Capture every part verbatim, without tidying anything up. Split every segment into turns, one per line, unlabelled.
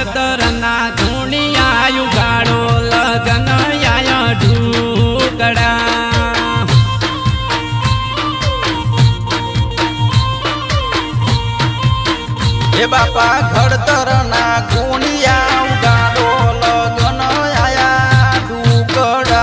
घड़तर ना धूणिया युगाड़ो लगन आया ढूकड़ा।
हे बापा घड़तर ना धूणिया युगाड़ो लगन आया ढूकड़ा।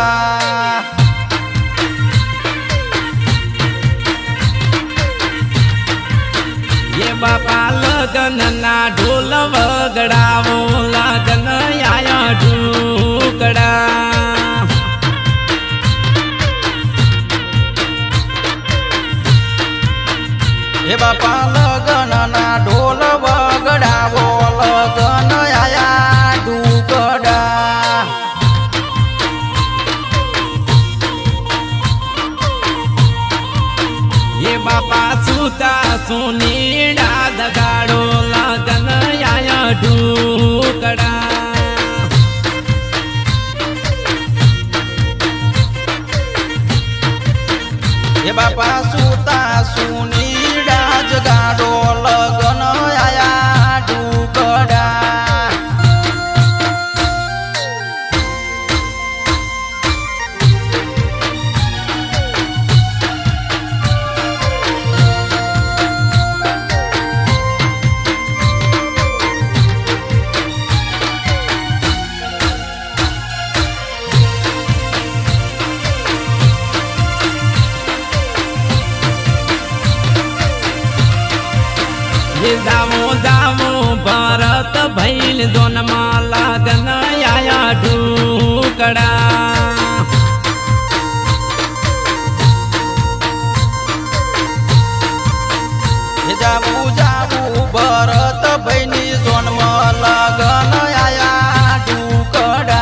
ये बापा लगन ना ढोल वगड़ावो लगन आया ढूकड़ा।
हे बापा लगन ना ढोल वगड़ावो लगन आया ढूकड़ा।
ये बापा सूता सुनी डाद गाड़ो लगन आया ढूकड़ा।
हे बापा सूता सुनी डाज गाड़ो लगन आया ढूकड़ा।
दामो दामो भरत भैल दोन लगन आया ढूकड़ा।
जाबू जाबू भरत भैनी जन्म लगन आया ढूकड़ा।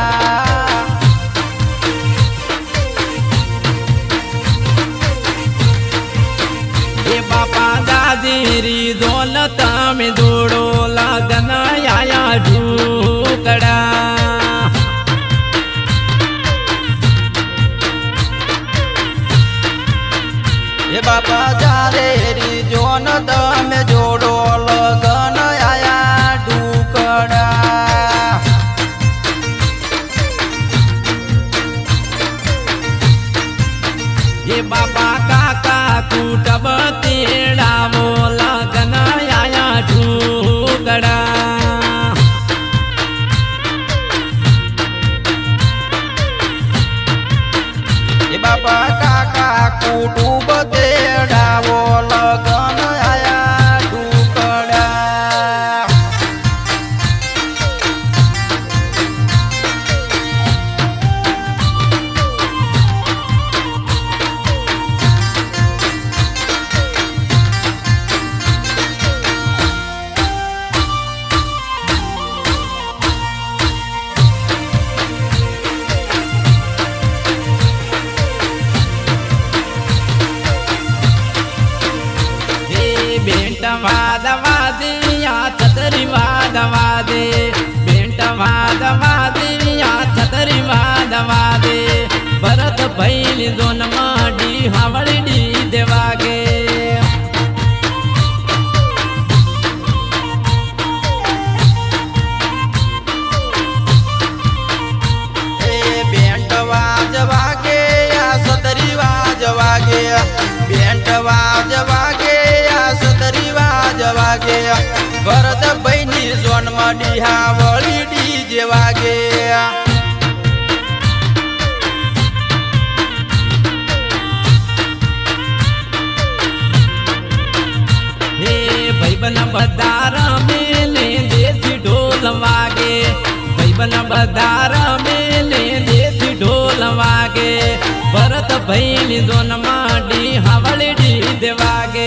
ये बापा दादेरी दौलत में दौड़ो लगन आया ढूकड़ा।
हे बापा जारेरी जोनत में जोड़ो लगन आया ढूकड़ा।
ये बापा काका कूटब तेड़ावो लगन आया ढूकड़ा।
हे बापा काका कुटुब तेड़ावो लगन आया ढूकड़ा।
बेंट वाद वादिया छतरी वाद वादे बेंट वाद वादिया छतरी वाद वादे भरत भैल दोन माडी हावड़ी डी देवागे।
बेंट वाज वागे या सतरी वाज वागे। बेंट वाज वागे या सतरी वाज वागे। भरत बहिनी जन्म डिहावळी डीजे वागे।
हे भाईबन बदार मेले देसी ढोल वागे। भाईबन बदार मेले देसी ढोल वागे। भरत भैल दोन माडी हावड़ी डी देवागे।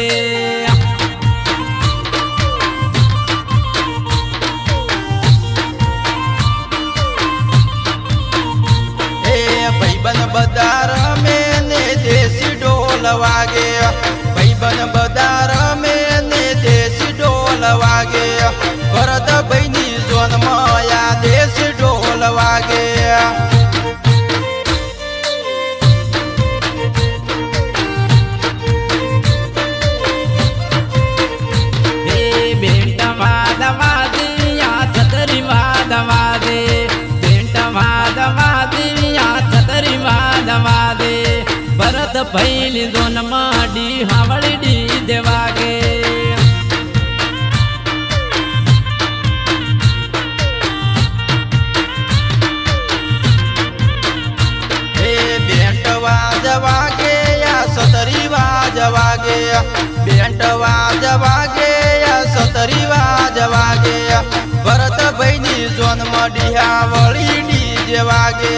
भाईबन बदार में ने देसी ढोल वागे। भाईबन बदार में ने देसी ढोल वागे। भरत बहिनी जन्म आया देसी ढोल वागे।
भैली जोन माडी हावड़ी डी देवागे
बेंट वाजवागे या सतरी वाजवागे बेंट वाजवागे या सतरी वाजवागे भरत बहिनी जोन मडिया वळी डीजे वागे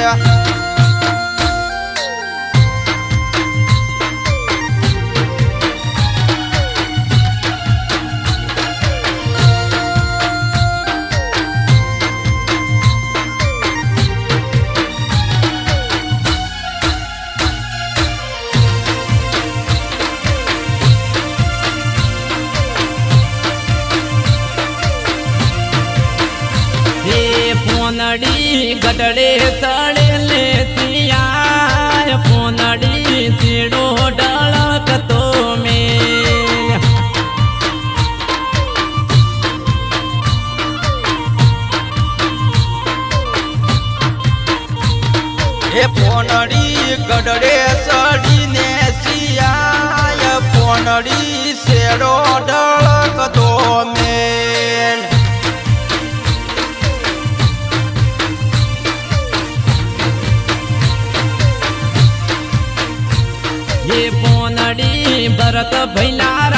पोनड़ी गडड़े सड़े ले सिया पोनड़ी सीढ़ो डलक तो में
हे पोनड़ी गडड़े सड़ी ने सिया पोनड़ी सेड़ो डलक तो में
ये पोनड़ी भरत भैला